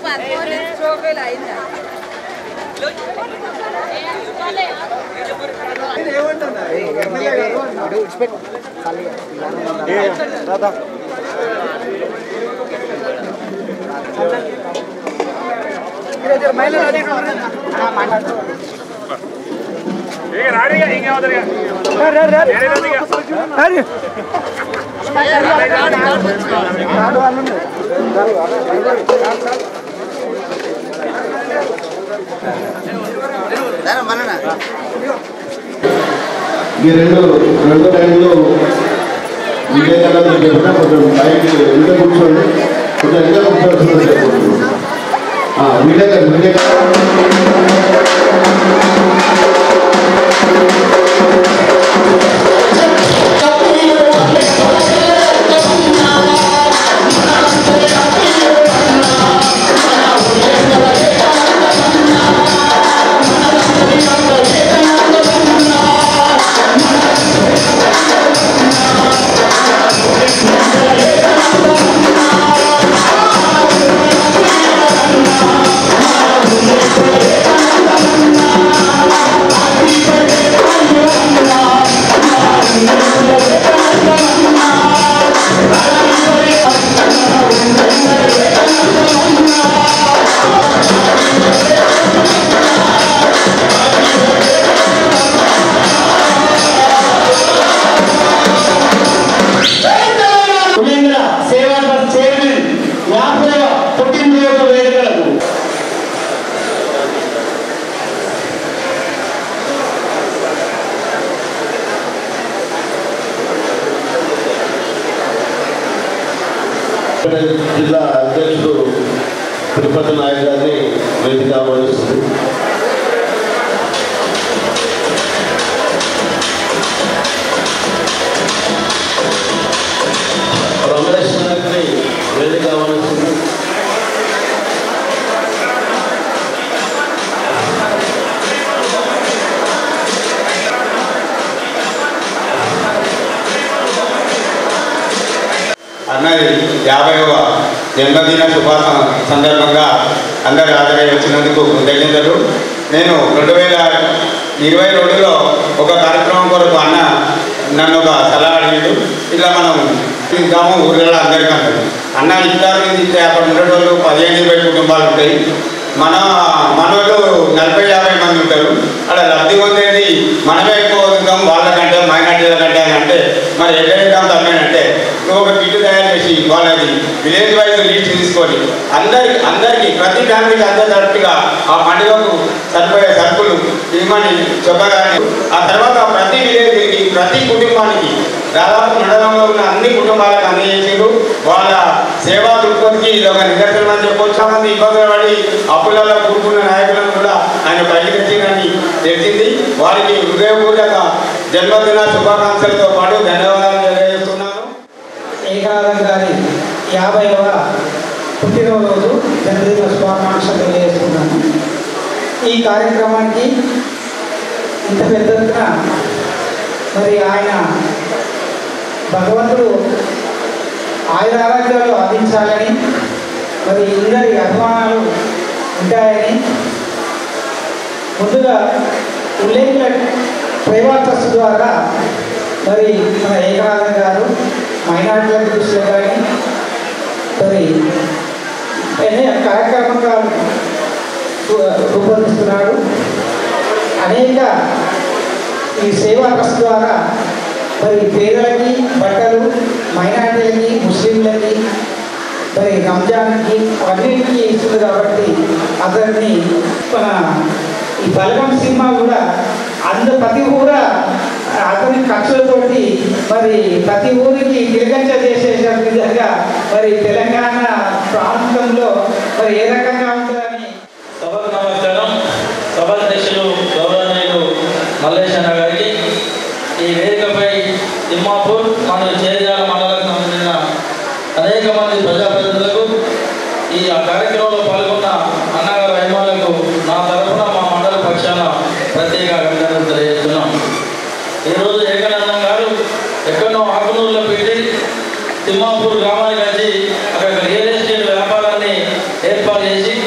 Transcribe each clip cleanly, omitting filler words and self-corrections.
ఈ రెండో టైంలో వివేకానంద చెప్పిన కొంచెం టైంకి ఇంకా కూర్చోండి కొంచెం ఇంకా కూర్చోవలసింది జిల్లా అధ్యక్షుడు తిరుపతి నాయక్ గారిని వేదిక ఆహ్వానిస్తుంది. రమేష్ నాయక్ని వేదిక ఆహ్వానిస్తుంది. అన్నది 50వ జన్మదిన సందర్భంగా అందరు హాజరై వచ్చినందుకు కృతజ్ఞతలు. నేను 2022లో ఒక కార్యక్రమం కొరకు అన్న నన్ను ఒక సలహా అడిగాడు. ఇలా మనం ఇద్దాము ఊళ్ళో అందరికీ అంటారు. అన్న ఇస్తారు ఇస్తే అక్కడ ఉండేటోళ్ళు 15-20 కుటుంబాలు ఉంటాయి. మనోళ్ళు 40-50 మంది ఉంటారు. అలా లబ్ధి పొందేది మనమే ఎక్కువ వదులుతాం వాళ్ళకంటే మైనార్టీల కంటే అని అంటే మరి ఎక్కడేద్దాం తమ్మేనంటే ఒక కిట్ తయారు చేసి వాళ్ళది విలేజ్ వైజ్ లిస్ట్ తీసుకొని అందరికీ ప్రతి ఫ్యామిలీకి అందరిగా ఆ పండుగకు సరిపోయే సరుకులు ఇవ్వమని చెప్పగానే ఆ తర్వాత ప్రతి విలేజ్కి ప్రతి కుటుంబానికి దాదాపు మండలంలో ఉన్న అన్ని కుటుంబాలకు అందజేసారు. వాళ్ళ సేవా దృక్పథికి ఇది ఒక నిదర్శనం అని చెప్పొచ్చు. చాలా మంది ఇబ్బందులు పడి అప్పులలో కూర్చున్న నాయకులను కూడా ఆయన బయటకు తెచ్చిందని తెలిసింది. వారికి హృదయపూర్వక జన్మదిన శుభాకాంక్షలతో పాటు ధన్యవాదాలు తెలియజేస్తున్నాను. ఏకానంద గారి 50వ పుట్టినరోజు జన్మదిన శుభాకాంక్షలు తెలియజేస్తున్నాను. ఈ కార్యక్రమానికి ఇంత పెద్ద ఎత్తున మరి ఆయన భగవంతుడు ఆయురారోగ్యాలు అందించాలని మరి అందరి అభిమానాలు ఉంటాయని ముందుగా ఉల్లేఖిన ప్రైవేట్ ట్రస్ట్ ద్వారా మరి మన ఏకానంద గారు మైనార్టీల దృష్టిలో కానీ మరి అనేక కార్యక్రమాలు రూపొందిస్తున్నాడు. అనేక ఈ సేవా ట్రస్ట్ ద్వారా మరి పేదలకి బట్టలు, మైనార్టీలకి, ముస్లింలకి, మరి రంజాన్కి అన్నింటికి ఇస్తుంది. కాబట్టి అతన్ని మన ఈ బలగం సినిమా కూడా ప్రతి ఊరా అతని ఖర్చులతోటి మరి ప్రతి ఊరికి తిరగంచ చేసే విధంగా మరి తెలంగాణ ప్రాంతంలో మరి ఏ రకంగా ఉంటుందని. సభకు నమస్కారం. సభాధ్యక్షులు గౌరవనీయులు మల్లేశన్న గారికి, ఈ వేదికపై తిమ్మాపూర్ మరియు చేర్యాల మండలకు సంబంధించిన అనేక మంది ప్రజాప్రతినిధులకు, ఈ కార్యక్రమంలో పాల్గొన్న అన్నగారు అభిమానులకు నా తరఫున మా మండల పక్షాన ప్రత్యేక అభినందనలు తెలియజేస్తున్నాం. ఈరోజు ఏకానందం గారు ఎక్కడో ఆకునూరులో పెట్టి తిమ్మాపూర్ గ్రామానికి వచ్చి అక్కడ రియల్ ఎస్టేట్ వ్యాపారాన్ని ఏర్పాటు చేసి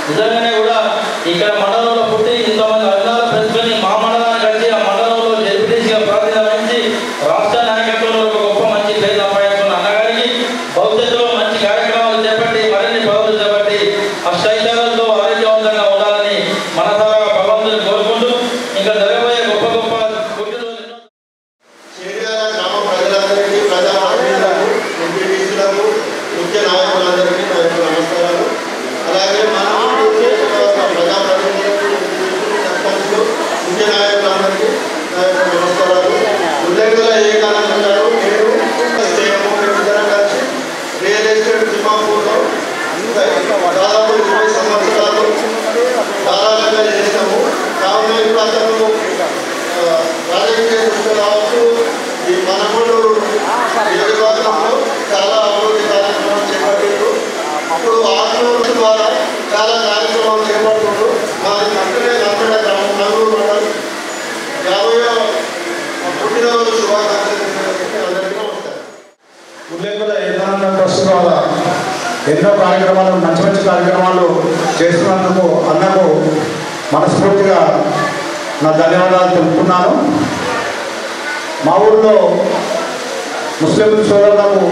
నిజంగానే కూడా ఇక్కడ మండలంలో పుట్టి ఇంతమంది అభినాలు పెంచుకొని మా మండలానికి వచ్చి ఆ మండలంలో జడ్పీటీసీగా ప్రాతినిధ్యం వహించి రాష్ట్ర నాయకత్వంలో ఒక గొప్ప మంచి పేరు సంపాదించుకున్న అన్నగారికి భవిష్యత్తులో మంచి కార్యక్రమాలు చేపట్టి మరిన్ని పదవులు చేపట్టి అష్టైశ్వర్యాలతో ఆరోగ్యవంతంగా ఉండాలని మనసారా భగవంతుని కోరుకుంటూ ఇంకా జరగబోయే గొప్ప గొప్ప పుట్టినరోజు చేర్యాల గ్రామ ప్రజలందరికీ, ప్రజాప్రతినిధులకు, ఎంపీటీసీలకు, ముఖ్య నాయకులందరికీ నా యొక్క నమస్కారాలు. అలాగే మన ప్రజాప్రతినిధులకు, సర్పంచులు, ముఖ్య నాయకులందరికీ నా యొక్క నమస్కారాలు. ఉద్యోగుల ఏకానంద గారు, నేను మేమిద్దరం కలిసి రియల్ ఎస్టేట్ తిమ్మాపూర్లో దాదాపు 20 సంవత్సరాలు ధారాళంగా చేసాము. కావున ఇప్పుడు అతను రాజకీయ దృష్టి కావచ్చు, ఈ మనగూడు నియోజకవర్గంలో చాలా అభివృద్ధి కార్యక్రమాలు చేపట్టారు. అప్పుడు ఆత్మహత్య ద్వారా చాలా కార్యక్రమాలు చేపడుతున్నారు. మాది నమ్మడ గ్రామం నలుగురు మండలం 50వ పుట్టినరోజు శుభాకాంక్షలు అందరికీ నమస్కారం. ఉల్లేఖల ఏకానంద ట్రస్ట్ ద్వారా ఎన్నో కార్యక్రమాలు, మంచి మంచి కార్యక్రమాలు చేస్తున్నందుకు అన్నకు మనస్ఫూర్తిగా నా ధన్యవాదాలు తెలుపుతున్నాను. మా ఊళ్ళో ముస్లిం సోదరులకు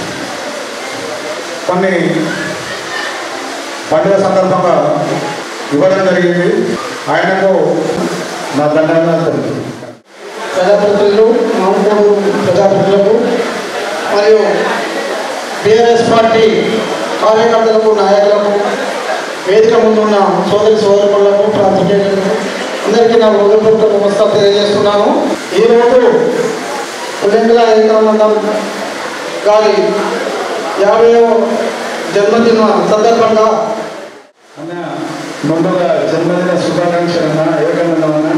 కొన్ని పండుగ సందర్భంగా ఇవ్వడం జరిగింది. ఆయనకు నా ధన్యవాదాలు తెలుపుతున్నాను. ప్రజాప్రతినిధులు, మామూలు ప్రజాప్రతినిధులకు మరియు టీఆర్ఎస్ పార్టీ కార్యకర్తలకు, నాయకులకు, వేదిక ముందున్న సోదరి సోదరులకు, ప్రాంతీయులకు అందరికీ నా హృదయపూర్వక నమస్కారం తెలియజేస్తున్నాను. ఈరోజు ఉల్లేఖల ఏకానందం గారి 50వ జన్మదిన సందర్భంగా అన్న ముందుగా జన్మదిన శుభాకాంక్షలు అన్న ఏకానందం అన్న.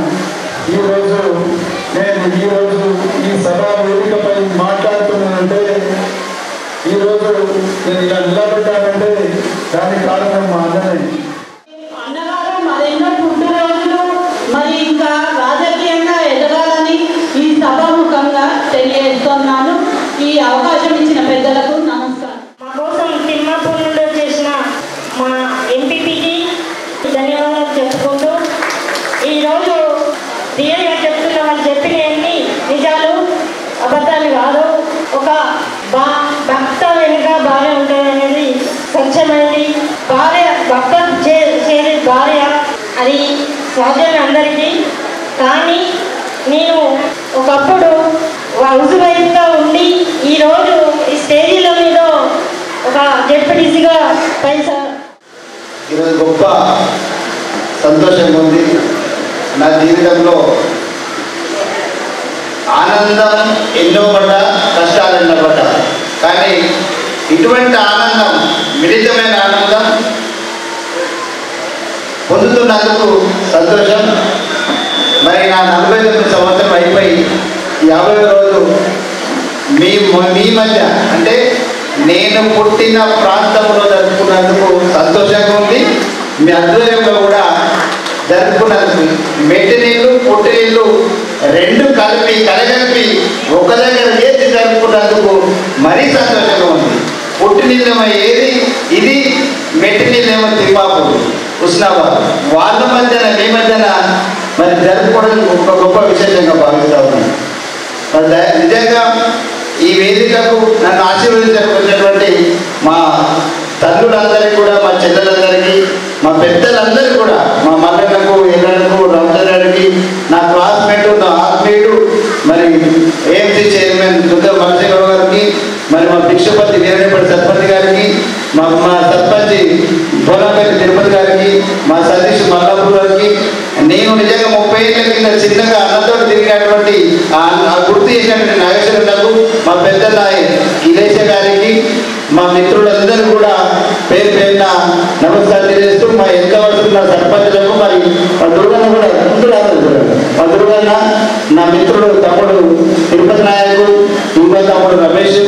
నేను ఈరోజు ఈ సభా వేదికపై మాట్లాడుతున్నానంటే, ఈరోజు నేను ఇలా నిలబడ్డానంటే దానికి కారణం మా అన్ననే. అన్నగారు మరెన్నో పుట్టినరోజులు మరి ఇంకా రాజకీయంగా ఎదగాలని ఈ సభాముఖంగా తెలియజేస్తున్నాను. ఈ అవకాశం ఇచ్చిన పెద్దలకు నమస్కారం. మా కోసం తిమ్మాపూర్ నుండి చేసిన మా ఎంపీపీకి ధన్యవాదాలు చెప్పుకుంటూ, ఈరోజు రియల్గా చెప్తున్న వాళ్ళు చెప్పినవన్నీ నిజాలు, అబద్ధాలు కాదు. ఒక భక్త వెనుక భార్య ఉంటుంది అనేది స్వచ్ఛమైంది. భార్య భక్త చేసే భార్య అది సహజమే అందరికీ. కానీ నేను ఒకప్పుడు హౌస్ వైఫ్గా ఉండి ఈరోజు ఈ స్టేజీల మీద ఒక జెడ్పీటీసీగా ఈరోజు గొప్ప సంతోషంగా ఉంది. నా జీవితంలో ఆనందం ఎన్నో పడ్డా, కష్టాలు ఎన్నో పడ్డా, కానీ ఇటువంటి ఆనందం, మిళితమైన ఆనందం పొందుతున్నందుకు సంతోషం. మరి నా 49 సంవత్సరం అయిపోయి 50వ రోజు మీ మధ్య అంటే నేను పుట్టిన ప్రాంతంలో జరుపుకున్నందుకు సంతోషంగా ఉంది. మీ ఆధ్వర్యంలో కూడా జరుపుకున్నందుకు మెట్టినీళ్ళు, పుట్టినీళ్ళు రెండు కలగలిపి ఒక దగ్గర చేసి జరుపుకున్నందుకు మరీ సంతోషంగా ఉంది. పుట్టినీళ్ళేమో ఏది ఇది, మెట్టినీళ్ళేమో తిమ్మాపూర్, హుస్నాబాద్, వాళ్ళ మధ్యన మీ మధ్యన మరి జరుపుకోవడం ఒక గొప్ప విశేషంగా భావిస్తూ ఉన్నాను. నిజంగా ఈ వేదికకు నన్ను ఆశీర్వదించబడినటువంటి మా తల్లులందరికీ కూడా, మా చెల్లెలందరికీ, మా పెద్దలందరికీ కూడా, మా మల్లన్నకు, ఎల్లన్నకు, రంజానికి, నా క్లాస్మేట్, నా ఆత్మీయుడు, మరి ఏఎంసీ చైర్మన్ దుర్గా మలశేఖర్ గారికి, మరి మా భిక్షపతి వీరనేపల్లి సర్పంచ్ గారికి, మా సర్పంచ్ బోలంపల్లి తిరుపతి గారికి, మా సతీష్ మల్లాపూర్ గారికి, నేను నిజంగా 30 ఏళ్ళ కింద చిన్నగా అన్నతో తిరిగినటువంటి గుర్తు చేసినటువంటి నాగేశ్వరన్నకు, మా పెద్ద నాయక్ ఇలేశ గారికి, మా మిత్రులందరూ కూడా పేరు పేరున నమస్కారం తెలియజేస్తూ, మా ఎంత వస్తున్న సర్పంచులకు, మరి మా దుర్గన్న కూడా మా దుర్గన్న, నా మిత్రుడు తమ్ముడు తిరుపతి నాయకు, ఇంకో తమ్ముడు రమేష్,